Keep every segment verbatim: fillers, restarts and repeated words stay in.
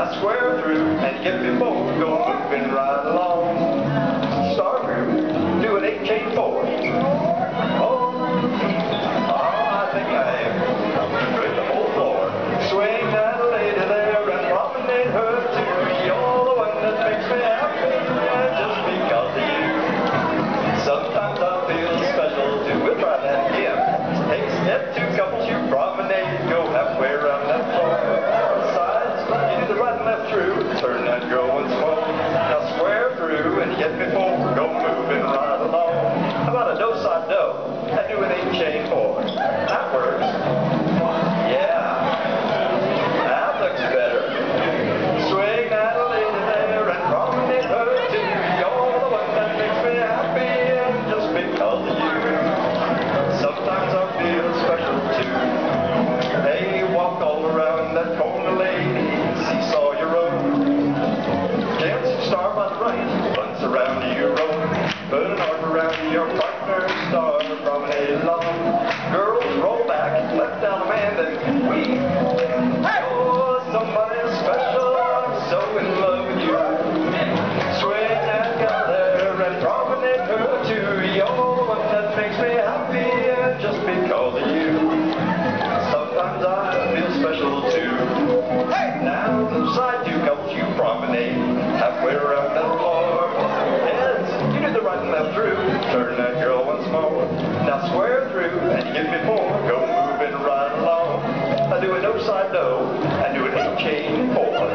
Now square through and get before, go moving right along. Start through, do an eight chain forward. Oh, oh, I think I am. Good the whole floor. Swing that lady there and promenade her too. You're the one that makes me happy just because of you. Sometimes I feel special too. We'll try that again. Take step two, couples, you promenade, go halfway around that floor. Sides, you do the right and left through, turn that girl once more. Now square through and get me forward, go moving right along. How about a do side do? I do an eight chain forward. That works. Yeah. That looks better. Swing that lady there and promenade her too. You're the one that makes me happy just because of you. Sometimes I feel special too. Hey, walk all around that corner, lady, seesaw your own. Gents, start by the right, once around your own. Put an arm around your partner, start promenade along. Girls, roll back, left down the man, then we. Oh, somebody special, I'm so in love with you. Swing that girl there and promenade her too. You're the one that makes me happy just because of you. Sometimes I feel special too. Hey! Now the side two couples you promenade halfway around that floor. Heads, you do the right and left through, turn that girl once more. Now square through and you get before, go moving right along. I do a no side do, I do an eight chain forward.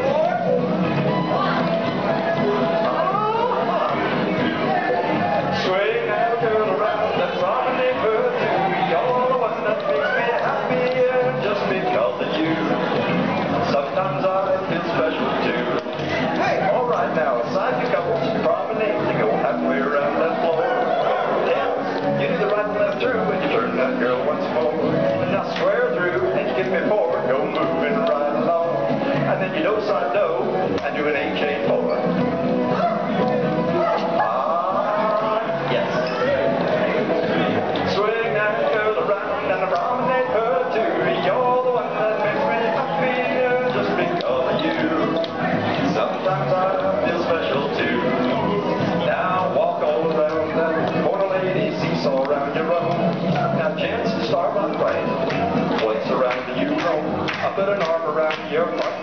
Swing that girl around and promenade her too. You're the one that makes me happy just because of you. Sometimes I feel special too. Hey, all right now, side two couples promenade to go halfway around that floor. Heads, you do the right and left through and you turn that girl once more. Now square through and you get me forward, go moving right along. And then you do side do and do an eight chain forward. Sometimes I feel special too. Now walk all around that corner, lady, seesaw around your own. Now gents, start on the right, points around the you roam. I put an arm around your partner.